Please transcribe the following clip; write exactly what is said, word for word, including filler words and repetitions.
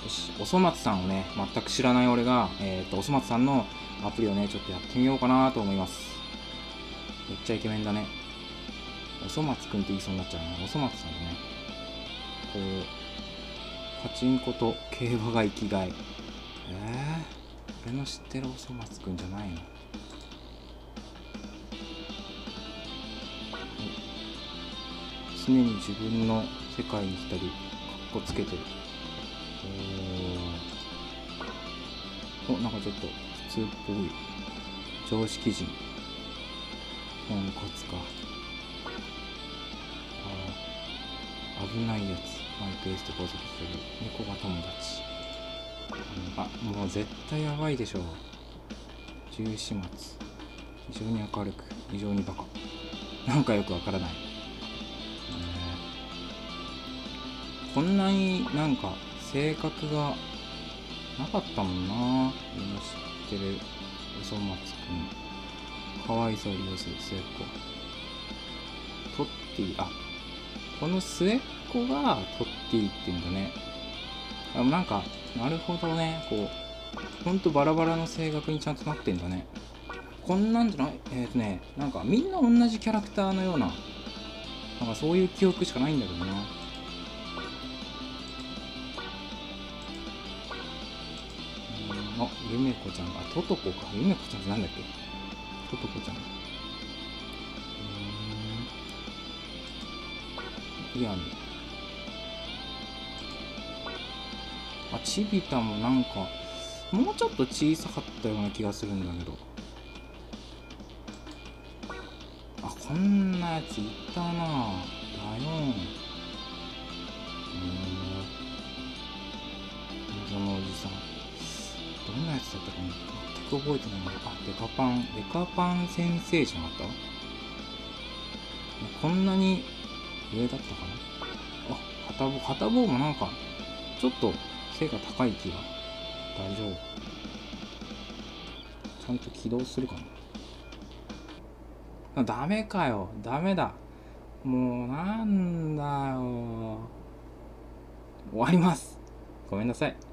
よし、おそ松さんをね、全く知らない俺が、えー、っと、おそ松さんのアプリをね、ちょっとやってみようかなと思います。めっちゃイケメンだね。おそ松くんって言いそうになっちゃうな。おそ松さんだね。こう、パチンコと競馬が生きがい。えー、俺の知ってるおそ松くんじゃないの。常に自分の世界に浸り、かっこつけてる。おお、なんかちょっと普通っぽい。常識人。ポンコツか。ああ、危ないやつ。マイペースで高速する。猫が友達。あ、もう絶対やばいでしょう。重始末。非常に明るく、非常にバカ。なんかよくわからない。こんなになんか性格がなかったもんな。みんな知ってるおそ松くん。かわいそうに要する末っ子。トッティ、あ、この末っ子がトッティっていうんだね。あ、なんか、なるほどね。こう、ほんとバラバラの性格にちゃんとなってんだね。こんなんじゃない、えっとね、なんかみんな同じキャラクターのような、なんかそういう記憶しかないんだけどな。あ、ゆめこちゃんが、トトコか。ゆめこちゃんってなんだっけ。トトコちゃん。うーん。イアン。あ、チビタもなんか、もうちょっと小さかったような気がするんだけど。あ、こんなやついたなぁ。だよん。そのおじさん。どんなやつだったかな、全く覚えてないな。あ、デカパン。デカパン先生じゃなかった？こんなに上だったかな。あ、片棒、片棒もなんか、ちょっと背が高い気が。大丈夫。ちゃんと起動するかな。あ、ダメかよ。ダメだ。もうなんだよ。終わります。ごめんなさい。